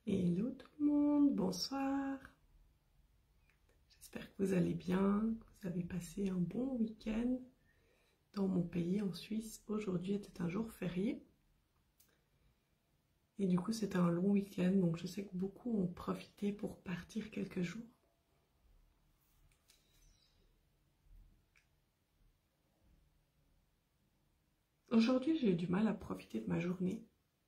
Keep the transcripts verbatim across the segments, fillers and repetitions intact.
Hello tout le monde, bonsoir. J'espère que vous allez bien, que vous avez passé un bon week-end. Dans mon pays, en Suisse, aujourd'hui était un jour férié. Et du coup, c'était un long week-end, donc je sais que beaucoup ont profité pour partir quelques jours. Aujourd'hui, j'ai eu du mal à profiter de ma journée.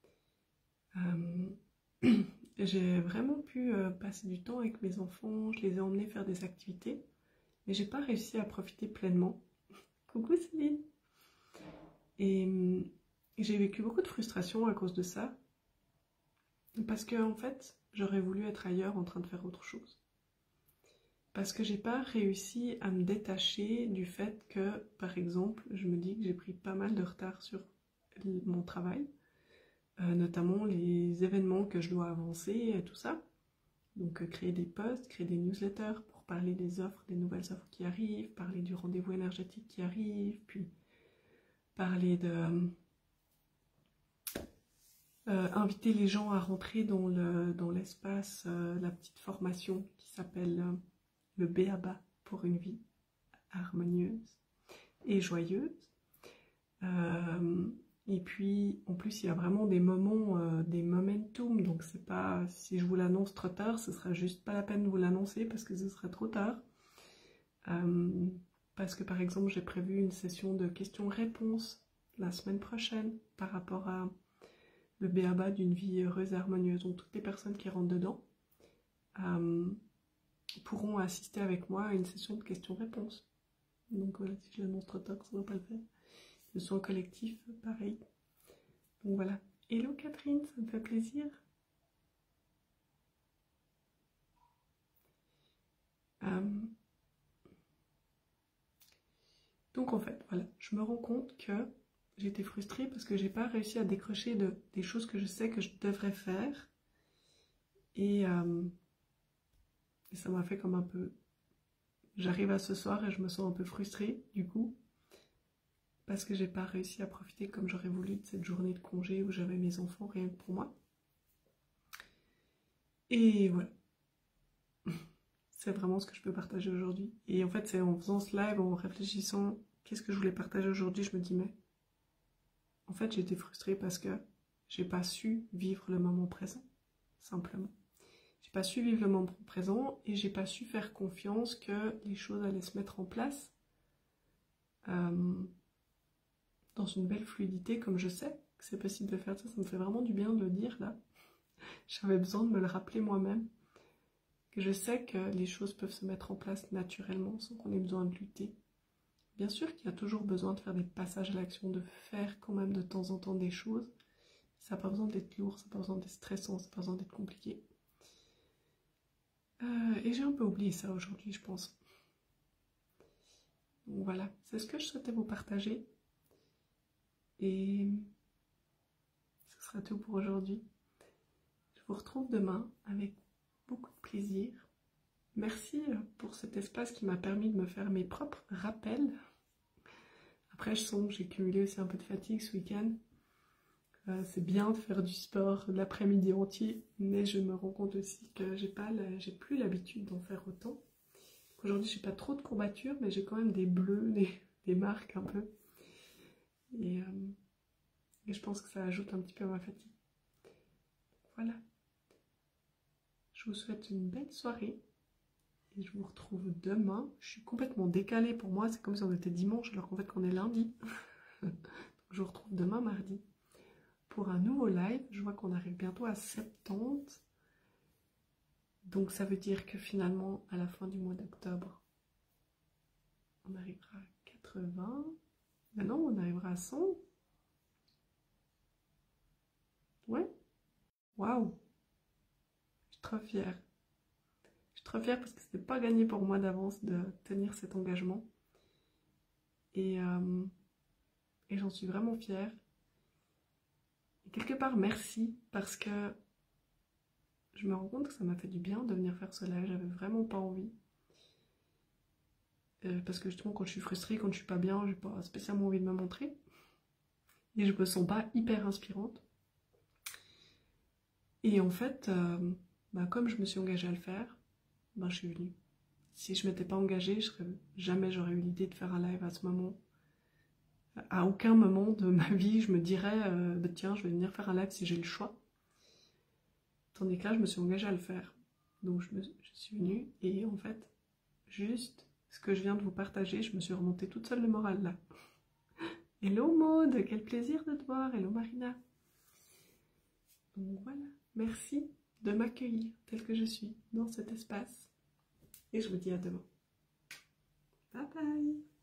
Euh... J'ai vraiment pu euh, passer du temps avec mes enfants, je les ai emmenés faire des activités, mais j'ai pas réussi à profiter pleinement. Coucou Céline. Et euh, j'ai vécu beaucoup de frustration à cause de ça, parce que en fait, j'aurais voulu être ailleurs en train de faire autre chose. Parce que j'ai pas réussi à me détacher du fait que, par exemple, je me dis que j'ai pris pas mal de retard sur mon travail. Euh, notamment les événements que je dois avancer et tout ça. Donc euh, créer des posts, créer des newsletters pour parler des offres, des nouvelles offres qui arrivent, parler du rendez-vous énergétique qui arrive, puis parler de... Euh, inviter les gens à rentrer dans le, dans l'espace, euh, la petite formation qui s'appelle euh, le B A B A pour une vie harmonieuse et joyeuse. Euh, Et puis, en plus, il y a vraiment des moments, euh, des momentum, donc c'est pas, si je vous l'annonce trop tard, ce sera juste pas la peine de vous l'annoncer parce que ce sera trop tard. Euh, parce que par exemple, j'ai prévu une session de questions-réponses la semaine prochaine par rapport à le B A B A d'une vie heureuse et harmonieuse. Donc toutes les personnes qui rentrent dedans euh, pourront assister avec moi à une session de questions-réponses. Donc voilà, si je l'annonce trop tard, ça ne va pas le faire. Le son collectif, pareil. Donc voilà. Hello Catherine, ça me fait plaisir. Euh... Donc en fait, voilà, je me rends compte que j'étais frustrée parce que j'ai pas réussi à décrocher de, des choses que je sais que je devrais faire. Et, euh... et ça m'a fait comme un peu... J'arrive à ce soir et je me sens un peu frustrée, du coup. Parce que j'ai pas réussi à profiter comme j'aurais voulu de cette journée de congé où j'avais mes enfants rien que pour moi. Et voilà. C'est vraiment ce que je peux partager aujourd'hui. Et en fait, c'est en faisant ce live, en réfléchissant, qu'est-ce que je voulais partager aujourd'hui, je me dis, mais en fait, j'ai été frustrée parce que j'ai pas su vivre le moment présent, simplement. J'ai pas su vivre le moment présent et j'ai pas su faire confiance que les choses allaient se mettre en place euh, dans une belle fluidité, comme je sais que c'est possible de faire ça. Ça me fait vraiment du bien de le dire, là. J'avais besoin de me le rappeler moi-même. Que je sais que les choses peuvent se mettre en place naturellement sans qu'on ait besoin de lutter. Bien sûr qu'il y a toujours besoin de faire des passages à l'action, de faire quand même de temps en temps des choses. Ça n'a pas besoin d'être lourd, ça n'a pas besoin d'être stressant, ça n'a pas besoin d'être compliqué. Euh, et j'ai un peu oublié ça aujourd'hui, je pense. Donc voilà, c'est ce que je souhaitais vous partager. Et ce sera tout pour aujourd'hui. Je vous retrouve demain avec beaucoup de plaisir. Merci pour cet espace qui m'a permis de me faire mes propres rappels. Après, je sens que j'ai cumulé aussi un peu de fatigue ce week-end. Euh, c'est bien de faire du sport l'après-midi entier, mais je me rends compte aussi que j'ai pas, j'ai plus l'habitude d'en faire autant. Aujourd'hui, j'ai pas trop de courbatures, mais j'ai quand même des bleus, des, des marques un peu. Et, euh, et je pense que ça ajoute un petit peu à ma fatigue. Voilà. Je vous souhaite une belle soirée. Et je vous retrouve demain. Je suis complètement décalée pour moi. C'est comme si on était dimanche alors qu'en fait qu'on est lundi. Donc je vous retrouve demain mardi pour un nouveau live. Je vois qu'on arrive bientôt à soixante-dix. Donc ça veut dire que finalement à la fin du mois d'octobre on arrivera à quatre-vingts. Maintenant on arrivera à cent. Ouais. Waouh. Je suis trop fière. Trop fière parce que c'était pas gagné pour moi d'avance de tenir cet engagement et, euh, et j'en suis vraiment fière et quelque part merci parce que je me rends compte que ça m'a fait du bien de venir faire ce live. J'avais vraiment pas envie euh, parce que justement quand je suis frustrée, quand je suis pas bien, j'ai pas spécialement envie de me montrer et je me sens pas hyper inspirante Et en fait, euh, bah, comme je me suis engagée à le faire, bah, je suis venue. Si je ne m'étais pas engagée, je serais, jamais j'aurais eu l'idée de faire un live à ce moment. À aucun moment de ma vie, je me dirais, euh, bah, tiens, je vais venir faire un live si j'ai le choix. Tandis que là, je me suis engagée à le faire. Donc je, me, je suis venue et en fait, juste ce que je viens de vous partager, je me suis remontée toute seule le moral là. Hello Maud, quel plaisir de te voir. Hello Marina. Donc voilà, merci de m'accueillir telle que je suis dans cet espace. Et je vous dis à demain. Bye bye.